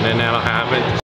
แน่ๆแล้วครับ